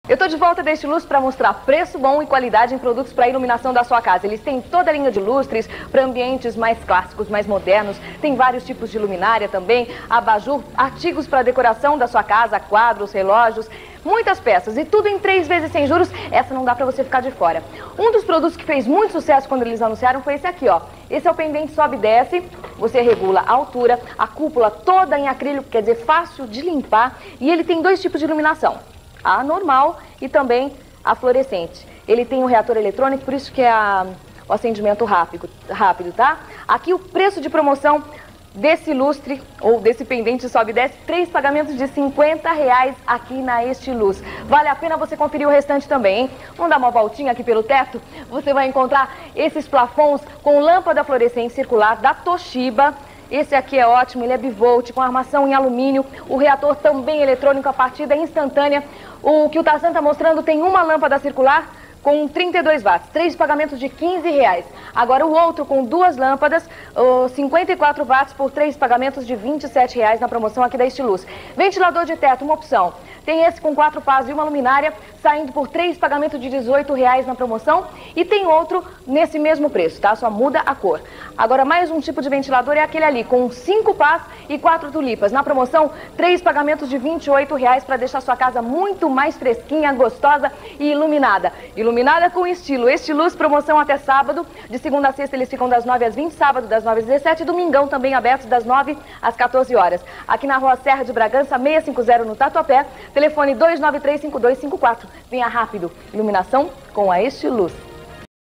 Eu tô de volta da Estiluz para mostrar preço bom e qualidade em produtos para iluminação da sua casa. Eles têm toda a linha de lustres para ambientes mais clássicos, mais modernos. Tem vários tipos de luminária também, abajur, artigos para decoração da sua casa, quadros, relógios, muitas peças e tudo em 3 vezes sem juros. Essa não dá para você ficar de fora. Um dos produtos que fez muito sucesso quando eles anunciaram foi esse aqui, ó. Esse é o pendente sobe e desce. Você regula a altura, a cúpula toda em acrílico, quer dizer, fácil de limpar. E ele tem 2 tipos de iluminação. A normal e também a fluorescente. Ele tem um reator eletrônico, por isso que é o acendimento rápido, tá? Aqui o preço de promoção desse lustre ou desse pendente sobe e desce, 3 pagamentos de R$50 aqui na Estiluz. Vale a pena você conferir o restante também, hein? Vamos dar uma voltinha aqui pelo teto? Você vai encontrar esses plafons com lâmpada fluorescente circular da Toshiba. Esse aqui é ótimo, ele é bivolt, com armação em alumínio, o reator também eletrônico, a partida é instantânea. O que o Tarzan está mostrando tem uma lâmpada circular com 32 watts, 3 pagamentos de R$15. Agora o outro com 2 lâmpadas, 54 watts por 3 pagamentos de R$27 na promoção aqui da Estiluz. Ventilador de teto, uma opção. Tem esse com 4 pás e uma luminária, saindo por 3 pagamentos de R$18 na promoção. E tem outro nesse mesmo preço, tá? Só muda a cor. Agora mais um tipo de ventilador é aquele ali, com 5 pás e 4 tulipas. Na promoção, 3 pagamentos de R$28 para deixar sua casa muito mais fresquinha, gostosa e iluminada. Iluminada com estilo. Estiluz, promoção até sábado. De segunda a sexta eles ficam das 9 às 20, sábado das 9 às 17, domingão também abertos das 9 às 14 horas. Aqui na rua Serra de Bragança, 650 no Tatuapé, telefone 293-5254. Venha rápido. Iluminação com a Estiluz.